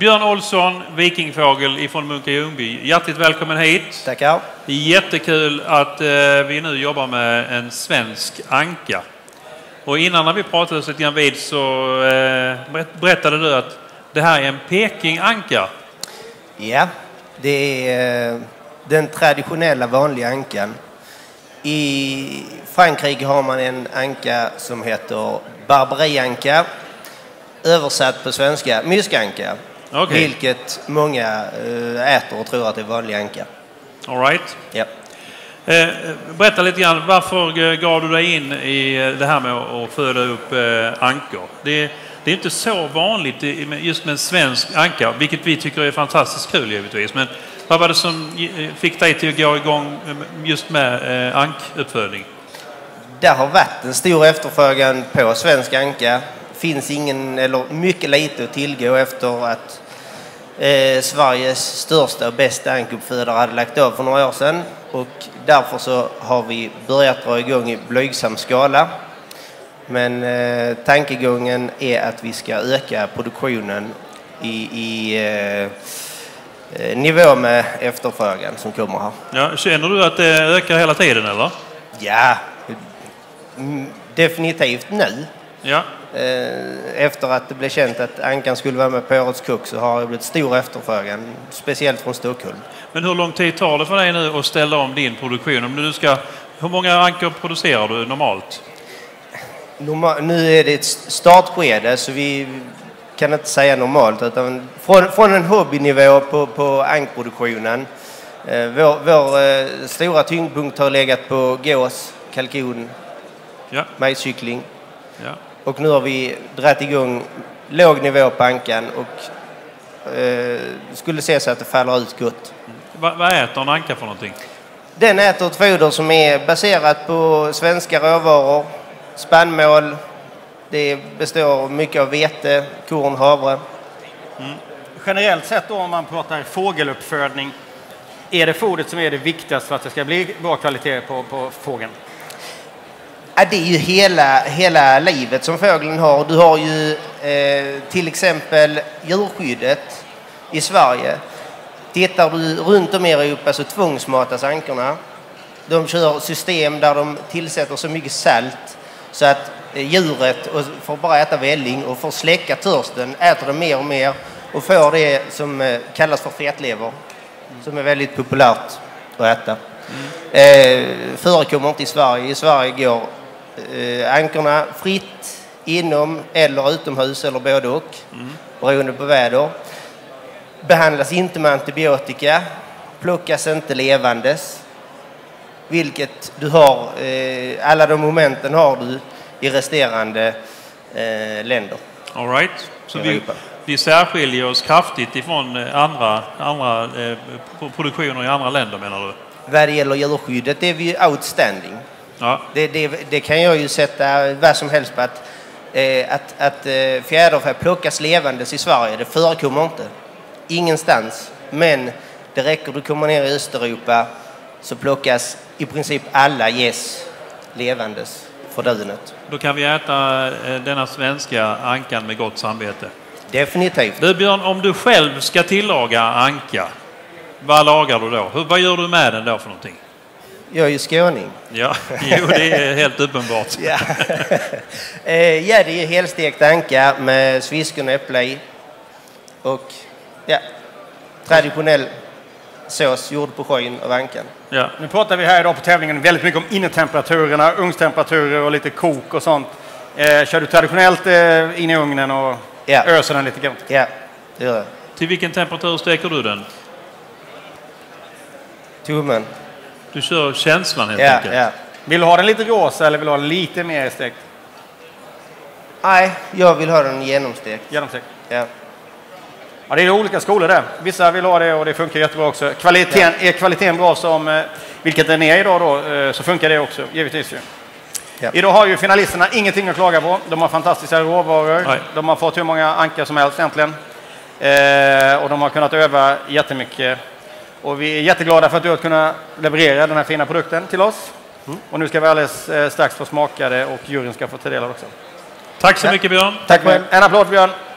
Björn Olsson, Vikingfågel ifrån Munka Ljungby. Hjärtligt välkommen hit. Tackar. Det är jättekul att vi nu jobbar med en svensk anka. Och innan när vi pratade så grann vid så berättade du att det här är en Peking-anka. Ja, det är den traditionella vanliga ankan. I Frankrike har man en anka som heter barbarianka. Översatt på svenska, myskanka. Okay. Vilket många äter och tror att det är vanlig anka. All right. Ja. Berätta lite grann, varför gav du dig in i det här med att föda upp ankor? Det är inte så vanligt just med en svensk anka, vilket vi tycker är fantastiskt kul givetvis. Men vad var det som fick dig till att gå igång just med ankuppfödning? Det har varit en stor efterfrågan på svensk anka. Finns ingen eller mycket lite att tillgå efter att Sveriges största och bästa ankuppfödare hade lagt av för några år sedan. Och därför så har vi börjat dra igång i blygsam skala. Men tankegången är att vi ska öka produktionen i nivå med efterfrågan som kommer här. Ja, känner du att det ökar hela tiden eller? Ja, definitivt nu. Ja. Efter att det blev känt att ankan skulle vara med på Årets Kock så har det blivit stor efterfrågan, speciellt från Stockholm. Men hur lång tid tar det för dig nu att ställa om din produktion? Om du hur många ankor producerar du normalt? Nu är det ett startskede så vi kan inte säga normalt. Utan från en hobbynivå på ankproduktionen. Vår stora tyngdpunkt har legat på gås, kalkon, majskyckling. Ja. Och nu har vi dragit igång låg nivå på ankan och skulle se så att det faller ut gott. Vad äter en anka för någonting? Den äter ett foder som är baserat på svenska råvaror, spannmål. Det består mycket av vete, korn, havre. Mm. Generellt sett då, om man pratar fågeluppfödning, är det fodret som är det viktigaste för att det ska bli bra kvalitet på fågeln? Ja, det är ju hela livet som fågeln har. Du har ju till exempel djurskyddet i Sverige. Tittar du runt om i Europa så tvångsmatas ankorna. De kör system där de tillsätter så mycket salt så att djuret får bara äta välling och får släcka törsten, äter det mer och mer och får det som kallas för fetlever, som är väldigt populärt att äta. Förekommer inte i Sverige. I Sverige går ankorna fritt inom eller utomhus eller både och, beroende på väder. Behandlas inte med antibiotika, plockas inte levandes, vilket du har, alla de momenten har du i resterande länder. All right. Så vi särskiljer oss kraftigt ifrån andra produktioner i andra länder, menar du? Vad det gäller djurskyddet är vi outstanding. Ja. Det kan jag ju sätta vad som helst på att fjäderfä plockas levandes i Sverige. Det förekommer inte. Ingenstans. Men det räcker, du kommer ner i Östeuropa så plockas i princip alla gäss levandes för dönet. Då kan vi äta denna svenska ankan med gott samvete. Definitivt. Du Björn, om du själv ska tillaga anka, vad lagar du då? Vad gör du med den då för någonting? Jag är ju skåning. Ja, jo, det är helt uppenbart. Ja, det är helstekt anka med sviskon och äpple i. Och traditionell sås gjord på skyn av ankan. Ja. Nu pratar vi här idag på tävlingen väldigt mycket om innetemperaturerna, ugnstemperaturer och lite kok och sånt. Kör du traditionellt in i ugnen och öser den lite grann? Ja, det gör jag. Till vilken temperatur steker du den? Tummen. Du kör känslan helt enkelt. Ja. Vill du ha den lite rosa eller vill du ha den lite mer stekt? Nej, jag vill ha den genomstekt. Genomstekt? Ja. Ja, det är olika skolor där. Vissa vill ha det och det funkar jättebra också. Är kvaliteten bra som vilket den är idag då, så funkar det också, givetvis ju. Ja. Idag har ju finalisterna ingenting att klaga på. De har fantastiska råvaror. Nej. De har fått hur många ankar som helst egentligen. Och de har kunnat öva jättemycket. Och vi är jätteglada för att du har kunnat leverera den här fina produkten till oss. Och nu ska vi alldeles strax få smaka det och juryn ska få ta del av det också. Tack så mycket Björn. Tack själv. En applåd Björn.